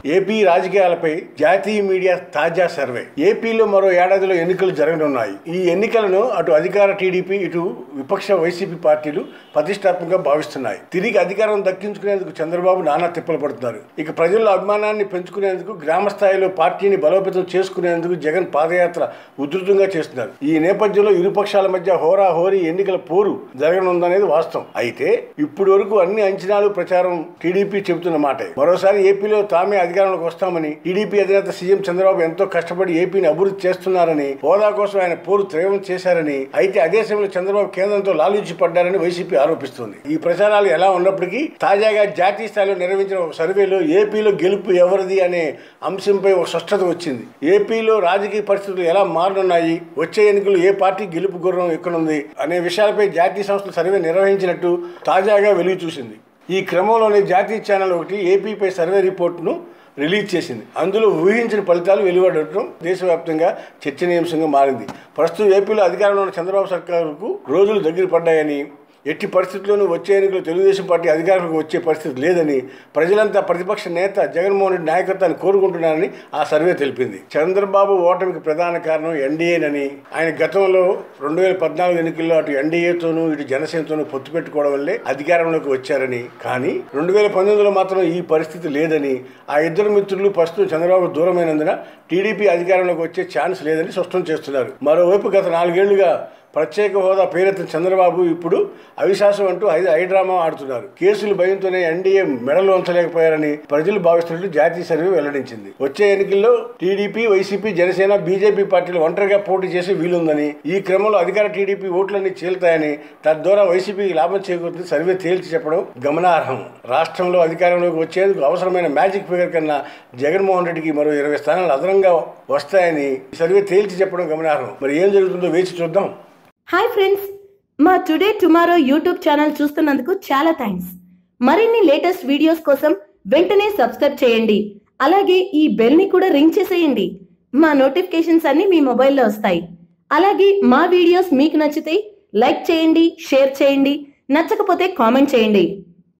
AP రాజకీయాలపై జాతీయ media తాజా సర్వే. ఏపీలో మరో ఏడాదిలో ఎన్నికలు జరగనున్నాయి. ఈ ఎన్నికలను అటు అధికార టీడీపీ, ఇటు విపక్ష వైసీపీ పార్టీలు ప్రతిష్టాత్మకంగా భావిస్తున్నాయి. తిరిగి అధికారం దక్కించుకునేందుకు చంద్రబాబు నానా తిప్పలు పడుతున్నారు. ఇక ప్రజల అభిమానాన్ని పెంచుకునేందుకు, గ్రామ స్థాయిలో పార్టీని బలోపేతం చేసుకునేందుకు జగన్ పాదయాత్ర ఉధృతంగా చేస్తున్నారు. ఈ నేపథ్యంలో ఇరుపక్షాల మధ్య హోరాహోరీ ఎన్నికల పోరు జరగనుందనేది వాస్తవం. అయితే ఇప్పటి వరకు అన్ని అంచనాలు ప్రచారం టీడీపీ చెబుతున్న మాటే. మరోసారి ఏపీలో తామే అధికారంలోకి వస్తామని, టీడీపీ అధినేత సీఎం చంద్రబాబు ఎంతో కష్టపడి ఏపీని అభివృద్ధి చేస్తున్నారని, హోదా కోసం ఆయన పోరు తీవ్రం చేశారని, అయితే అదే సమయంలో చంద్రబాబు కేంద్రంతో లాలూచి పడ్డారని వైసీపీ ఆరోపిస్తోంది. ఈ ప్రచారాలు ఎలా ఉన్నప్పటికీ తాజాగా జాతీయ స్థాయిలో నిర్వహించిన ఒక సర్వేలో ఏపీలో గెలుపు ఎవరిది అనే అంశంపై ఒక స్పష్టత వచ్చింది. ఏపీలో రాజకీయ పరిస్థితులు ఎలా మారనున్నాయి, వచ్చే ఎన్నికలు ఏ పార్టీ గెలుపు గుర్రం ఎక్కనుంది అనే విషయాలపై జాతీయ సంస్థలు సర్వే నిర్వహించినట్టు తాజాగా వెలుగు చూసింది. ఈ క్రమంలోనే జాతీయ ఛానల్ ఒకటి ఏపీపై సర్వే రిపోర్టును రిలీజ్ చేసింది. అందులో ఊహించిన ఫలితాలు వెలువడటం దేశవ్యాప్తంగా చర్చనీయాంశంగా మారింది. ప్రస్తుతం ఏపీలో అధికారంలో ఉన్న చంద్రబాబు సర్కారుకు రోజులు దగ్గర పడ్డాయని, ఎట్టి పరిస్థితుల్లోనూ వచ్చే ఎన్నికలు తెలుగుదేశం పార్టీ అధికారంలోకి వచ్చే పరిస్థితి లేదని, ప్రజలంతా ప్రతిపక్ష నేత జగన్మోహన్ రెడ్డి నాయకత్వాన్ని కోరుకుంటున్నారని ఆ సర్వే తెలిపింది. చంద్రబాబు ఓటమికి ప్రధాన కారణం ఎన్డీఏనని, ఆయన గతంలో 2014 ఎన్నికల్లో అటు ఎన్డీఏతోనూ ఇటు జనసేనతోనూ పొత్తు పెట్టుకోవడం వల్లే అధికారంలోకి వచ్చారని, కానీ 2019లో మాత్రం ఈ పరిస్థితి లేదని, ఆ ఇద్దరు మిత్రులు ప్రస్తుతం చంద్రబాబు దూరమైనందున టీడీపీ అధికారంలోకి వచ్చే ఛాన్స్ లేదని స్పష్టం చేస్తున్నారు. మరోవైపు గత 4 ఏళ్లుగా ప్రత్యేక హోదా పేరెత్తిన చంద్రబాబు ఇప్పుడు అవిశ్వాసం అంటూ హైడ్రామా ఆడుతున్నారు. కేసులు భయంతోనే ఎన్డీఏ మెడలు వంచలేకపోయారని ప్రజలు భావిస్తున్నట్లు జాతీయ సర్వే వెల్లడించింది. వచ్చే ఎన్నికల్లో టీడీపీ, వైసీపీ, జనసేన, బీజేపీ పార్టీలు ఒంటరిగా పోటీ చేసే వీలుందని, ఈ క్రమంలో అధికార టీడీపీ ఓట్లన్నీ చీలుతాయని, తద్వారా వైసీపీకి లాభం చేకూరుతుంది సర్వే తేల్చి చెప్పడం గమనార్హం. రాష్ట్రంలో అధికారంలోకి వచ్చేందుకు అవసరమైన మ్యాజిక్ ఫిగర్ కన్నా జగన్మోహన్ రెడ్డికి మరో 20 స్థానాలు అదనంగా వస్తాయని సర్వే తేల్చి చెప్పడం గమనార్హం. మరి ఏం జరుగుతుందో వేచి చూద్దాం. హాయ్ ఫ్రెండ్స్, మా టుడే టుమారో యూట్యూబ్ ఛానల్ చూస్తున్నందుకు చాలా థ్యాంక్స్. మరిన్ని లేటెస్ట్ వీడియోస్ కోసం వెంటనే సబ్స్క్రైబ్ చేయండి. అలాగే ఈ బెల్ ని కూడా రింగ్ చేసేయండి. మా నోటిఫికేషన్స్ అన్ని మీ మొబైల్లో వస్తాయి. అలాగే మా వీడియోస్ మీకు నచ్చితే లైక్ చేయండి, షేర్ చేయండి, నచ్చకపోతే కామెంట్ చేయండి.